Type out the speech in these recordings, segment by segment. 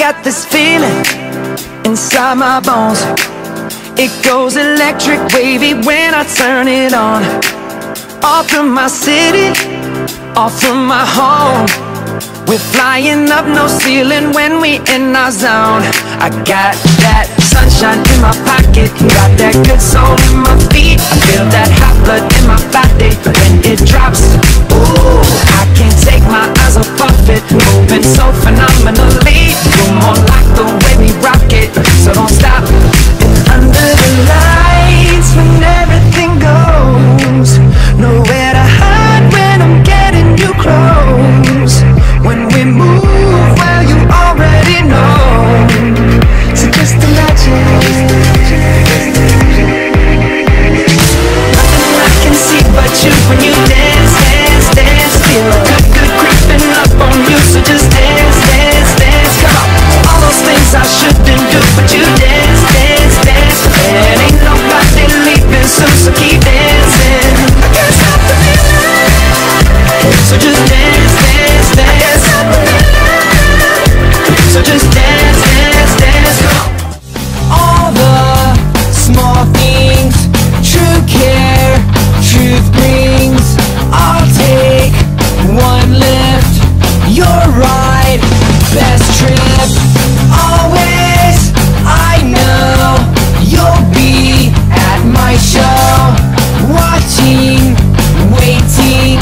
got this feeling inside my bones. It goes electric wavy when I turn it on. Off from my city, off from my home. We're flying up, no ceiling when we in our zone. I got that sunshine in my pocket, got that good soul in my feet. I feel that hot blood in my body when it drops. Ooh, I can't take my eyes off of it, moving so phenomenally. You're more like the way we rock it, so don't stop. And under the lights, when everything goes, nowhere to hide when I'm getting you close. When we move, well, you already know. So just imagine. Nothing I can see but you when you dance, dance, dance. Feel good, good creeping up on you. So just dance, dance, dance. Come on. All those things I shouldn't do, but you dance, dance, dance. And ain't nobody leaving soon, so keep dancing. I can't stop the feeling. So just dance, dance, dance. So just dance, dance, dance. All the small things, true care, truth brings. I'll take one lift, your ride, best trip. Always, I know you'll be at my show, watching, waiting,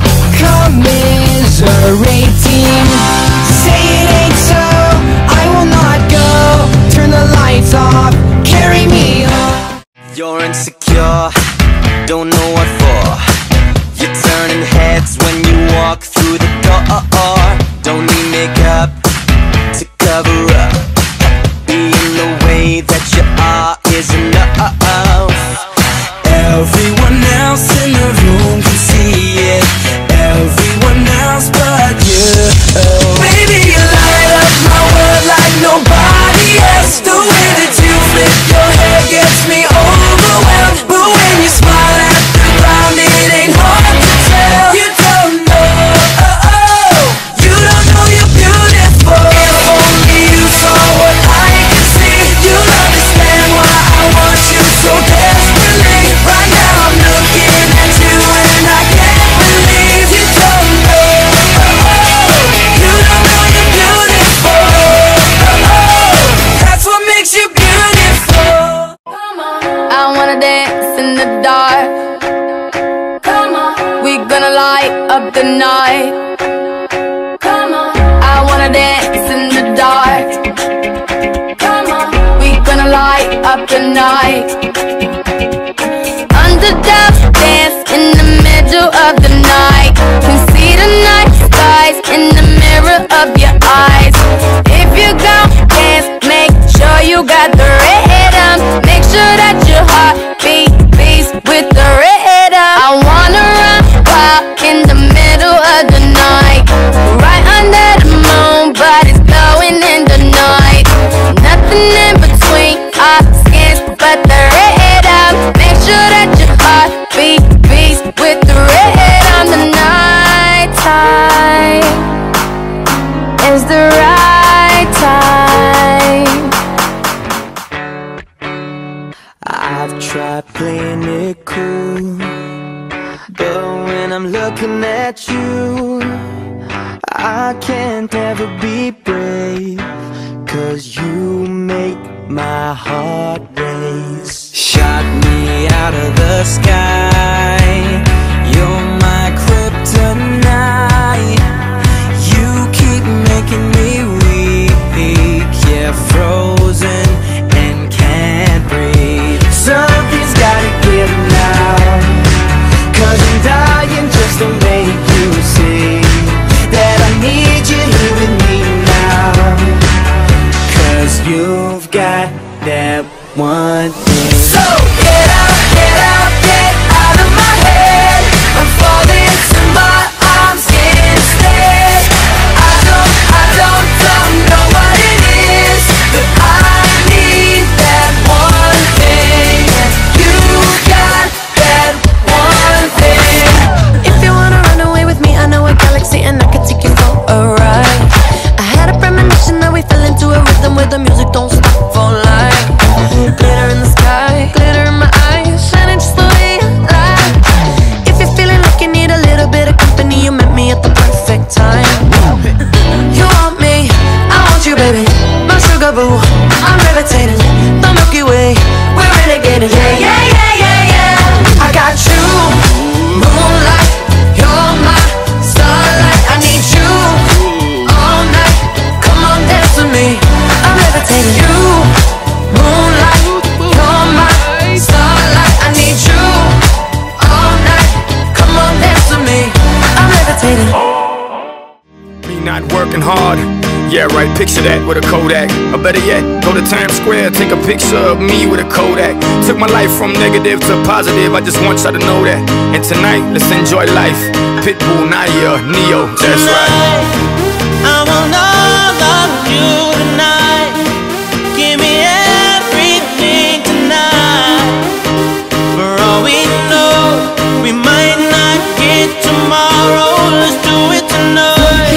commiserating. Say it ain't so, I will not go. Turn the lights off, carry me on. You're insecure, don't know what for. You're turning heads when you walk through the door. Don't need makeup to cover up. Being the way that you are is enough. Everyone else in the room can see it, everyone else but you. Baby, you light up my world like nobody else. The way that you flip your hair gets me overwhelmed. But when you smile at the ground, it ain't hard to tell. You don't know, you don't know you're beautiful. If only you saw what I can see, you'll understand why I want you so desperately. Right now I'm looking at you and I can't believe you don't know, you don't know you're beautiful. That's what makes you beautiful. I wanna dance in the dark. Come on, we gonna light up the night. Come on, I wanna dance in the dark. Come on, we gonna light up the night. Underdog dance in the middle of the night. Can see the night skies in the mirror of your eyes. If you gon' dance, make sure you got the rhythm. Make sure that your heart beats with the rhythm. I wanna run wild in the middle of the night, right under the moon, but it's glowing in the night. Nothing in between our skins but the rhythm. Make sure that your heart beats with the rhythm. The night time is the right time. I've tried playing it cool, but when I'm looking at you, I can't ever be brave. 'Cause you make my heart race. Shot me out of the sky, you're my kryptonite. You keep making me weak, yeah, frozen and can't breathe. Something's gotta give now, 'cause I'm dying just to make you see that I need you here with me now. 'Cause you've got that one thing. So get out, get out, get out of my head. I'm falling to my arms instead. I don't know what it is, but I need that one thing. You got that one thing. If you wanna run away with me, I know a galaxy and I could take you for a ride. I had a premonition that we fell into a peekaboo. I'm levitating, the Milky Way. We're renegading, yeah, yeah, yeah, yeah, yeah. I got you, moonlight. You're my starlight. I need you all night. Come on, dance with me. I'm levitating. You, moonlight. You're my starlight. I need you all night. Come on, dance with me. I'm levitating. Me not working hard. Yeah, right, picture that with a Kodak. Or better yet, go to Times Square, take a picture of me with a Kodak. Took my life from negative to positive, I just want y'all to know that. And tonight, let's enjoy life. Pitbull, Naya, Neo, that's right. I want all of you tonight. Give me everything tonight. For all we know, we might not get tomorrow. Let's do it tonight.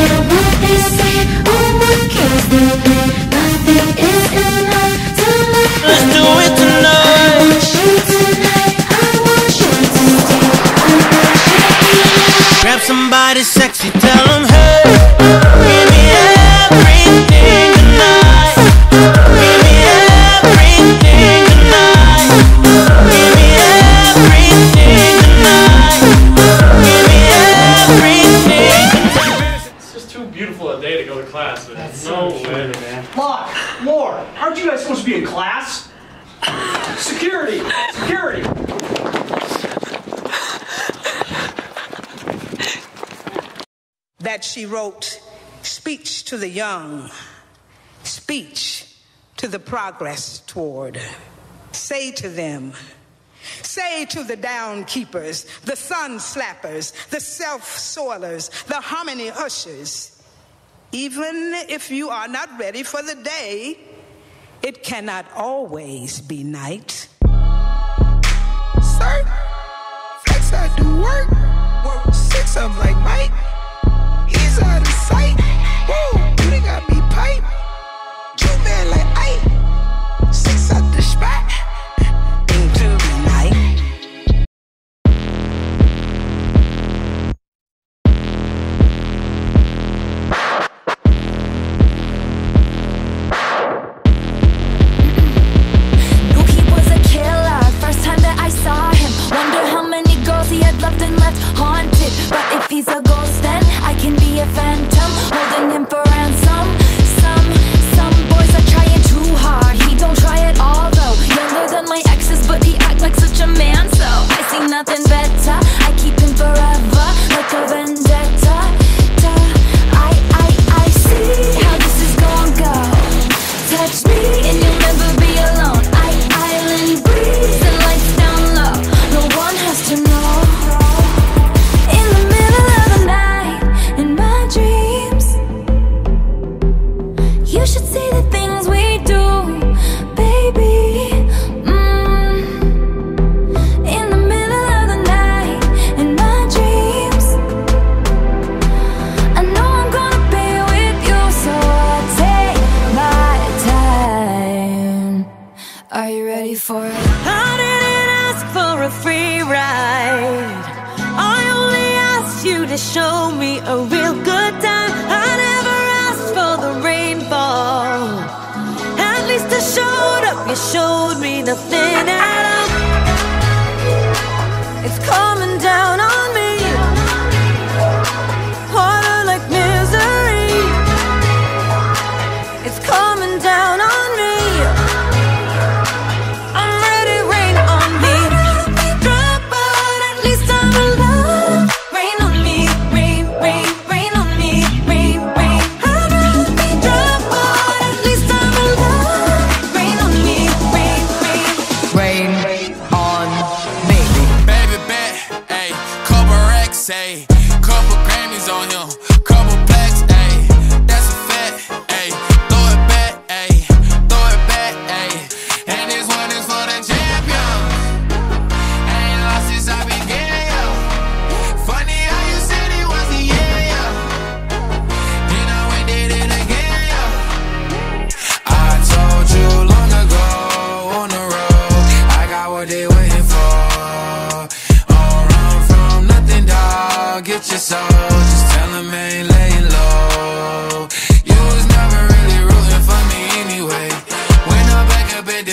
Grab somebody sexy, tell them, hey, give me everything tonight. Give me everything tonight. Give me everything tonight. Give me everything. It's just too beautiful a day to go to class. That's no way, man. Look, more. Aren't you guys supposed to be in class? Security! Security! That she wrote speech to the young, speech to the progress toward. Say to them, say to the down keepers, the sun slappers, the self-soilers, the harmony ushers, even if you are not ready for the day, it cannot always be night. Sir, flex I do work. Work 6 of 'em like Mike. He's out of sight. Whoa, you done got me pipe. You man like Ike. 6 out the spot. Into the night. Knew he was a killer, first time that I saw him. Wonder how many girls he had loved and left haunted. But if he's a ghost, then I can be a phantom, holding him for ransom. Some boys are trying too hard. He don't try at all though. Younger than my exes, but he act like such a man. So I see nothing better. I keep him forever, like a vendetta. I see how this is gonna go. Touch me and you'll never be alone. Island breeze and lights down low. No one has to know. In the middle of the night, in my dreams, you should see the things we do, baby. In the middle of the night, in my dreams, I know I'm gonna be with you, so I take my time. Are you ready for it? I didn't ask for a free ride. I only asked you to show me a real good time. I never asked for the rainfall. At least I showed up. You showed me nothing at all. It's coming down on me. Harder like misery. It's coming down on me. I'm ready, rain on me. Drop out, at least I'm alive. Rain on me, rain, rain, rain on me, rain, rain. I'm ready, drop out, at least I'm alive. Rain on me, rain, rain. Rain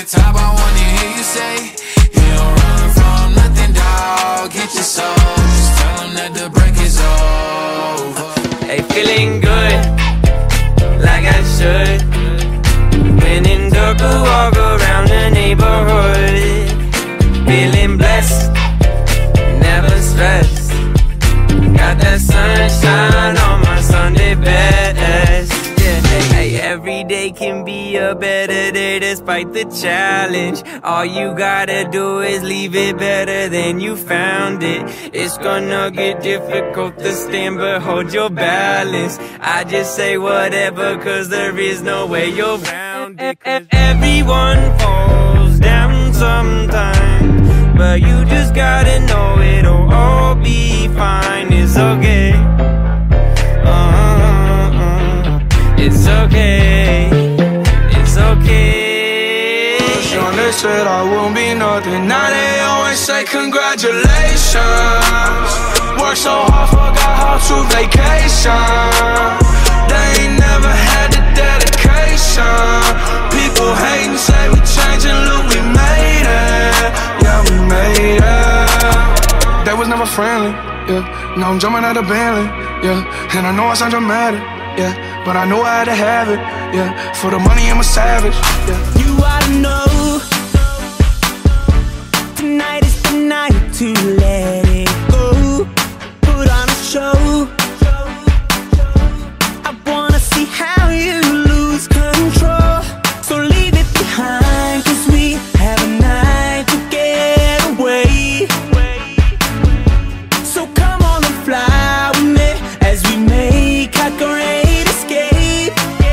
top, I wanna hear you say, you don't run from nothing, dog. Get your soul, just tell them that the break is over. Hey, feeling good, like I should. When in dark, I walk around the neighborhood. Feeling blessed, never stressed. Got that sunshine on my Sunday best. Hey, every day can be a better day despite the challenge. All you gotta do is leave it better than you found it. It's gonna get difficult to stand, but hold your balance. I just say whatever, cause there is no way you're round it. Everyone falls down sometime, but you just gotta know it'll all be fine. It's okay. It's okay, it's okay. Sean, they said I won't be nothing. Now they always say congratulations. Worked so hard, forgot how to vacation. They ain't never had the dedication. People hate and say we changing, look, we made it. Yeah, we made it. They was never friendly, yeah. Now I'm jumping out of Bentley, yeah. And I know I sound dramatic, yeah, but I know I had to have it, yeah. For the money, I'm a savage, yeah. You ought to know, tonight is the night to let it go. Put on a show. I wanna see how you lose control. So leave it behind, cause we have a night to get away. So come on and fly with me as we make our great escape.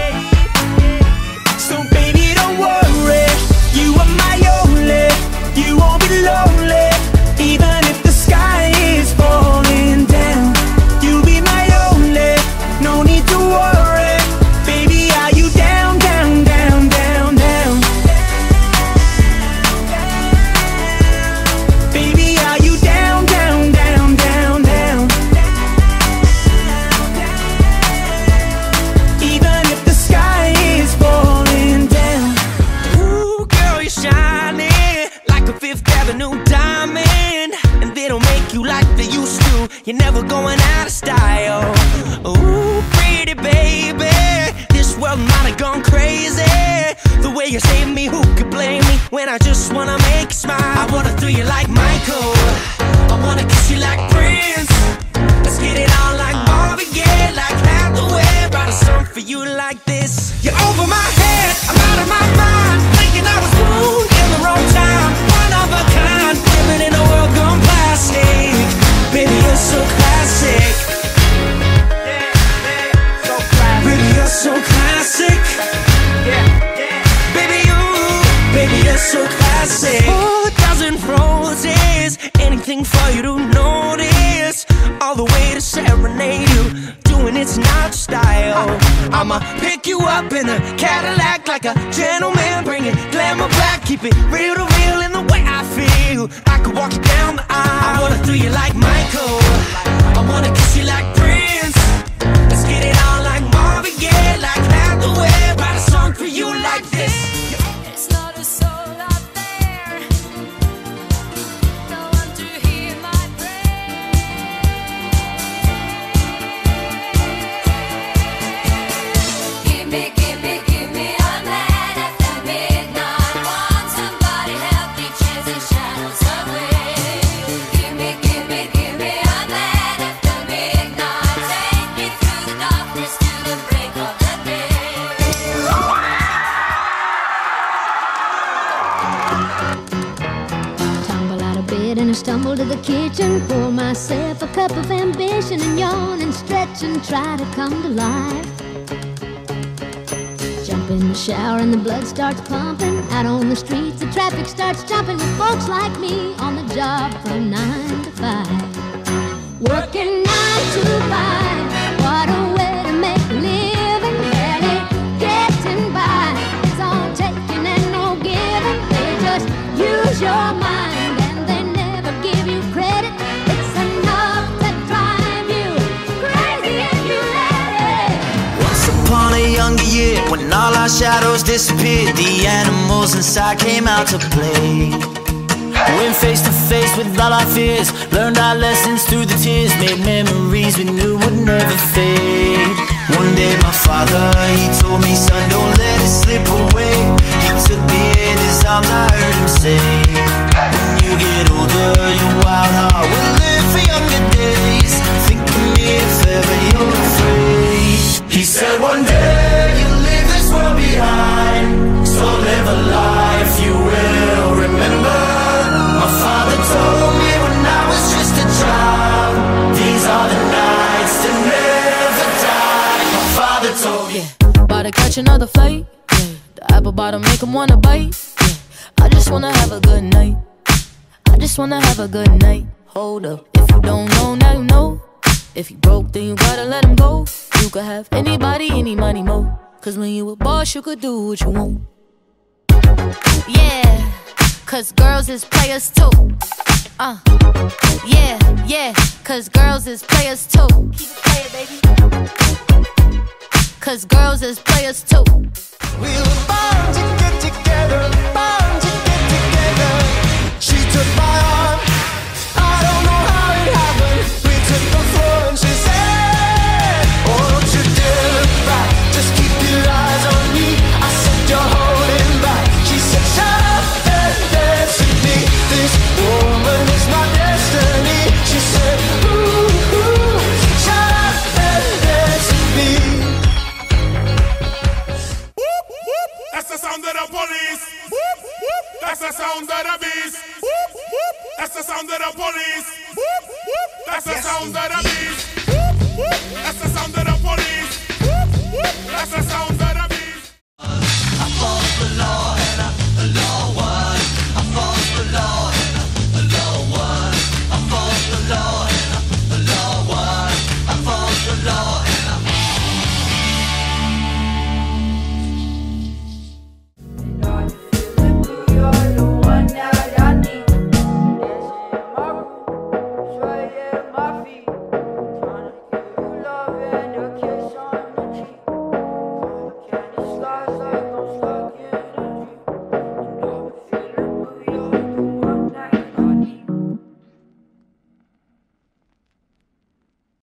So baby, don't worry, you are my only. You won't be lonely, even if the sky is falling down. You'll be my only, no need to worry. Baby, are you down, down, down, down, down? Baby, are you down, down, down, down, down? Even if the sky is falling down. Ooh, girl, you're shining like a Fifth Avenue diamond, and they don't make you like they used to. You're never going out of style. Ooh, pretty baby, this world might have gone crazy. The way you save me, who could blame me when I just wanna make you smile? I wanna throw you like Michael, I wanna kiss you like Prince. Let's get it on like Marvin Gaye, like Hathaway. Write a song for you like this. You're over my head, I'm out of my mind, thinking I was born in the wrong time. One of a kind, living in a world gone plastic. Baby, you're so classic. Baby, you're so classic. Baby, you're so classic. 4,000 roses, anything for you to notice. All the way to serenade you, doing it's not style. I'ma pick you up in a Cadillac like a gentleman, bring it glamour back, keep it real to real in the way I feel. I could walk you down the aisle. I wanna throw you like Michael, I wanna kiss you like Prince. Let's get it on like Marvin Gaye, like Hathaway. Write a song for you like this. It's not a soul out there, no one to hear my prayer. Give me a man after midnight. Want somebody help me chase the shadows away. Give me a man after midnight. Take me through the darkness to the break of the day. Tumble out of bed and I stumble to the kitchen. Pour myself a cup of ambition and yawn and stretch and try to come to life. Jump in the shower and the blood starts pumping. Out on the streets the traffic starts jumping with folks like me on the job from 9 to 5. Working 9 to 5, what a way to make a living. Barely getting by, it's all taking and no giving. They just use your mind and they never give you credit. It's enough to drive you crazy if you let it. Once upon a younger year, when all I our shadows disappeared, the animals inside came out to play. Went face to face with all our fears, learned our lessons through the tears, made memories we knew would never fade. One day my father, he told me, son, don't let it slip away. He took me in his arms, I heard him say, when you get older, your wild heart will live for younger days. Think of me if ever you're afraid. He said one day you'll leave this world behind, so live a life you will remember. My father told me when I was just a child, these are the nights to never die. My father told me, about to catch another flight, yeah. The apple bottom make him wanna bite, yeah. I just wanna have a good night, I just wanna have a good night. Hold up, if you don't know, now you know. If you broke, then you gotta let him go. You could have anybody, any money, mo. Cause when you a boss, you could do what you want. Yeah, cause girls is players too. Yeah, yeah, cause girls is players too. Keep it playing, baby. Cause girls is players too. We were born to get together, born to get together. She took my arm, I don't know how it happened. We took the floor and she said, oh, don't you dare look back, just keep your eyes on me. I said, you're holding back. She said, shut up and dance with me. This woman is my destiny. She said, ooh, ooh, shut up and dance with me. That's the sound of the police. That's the sound of the beat.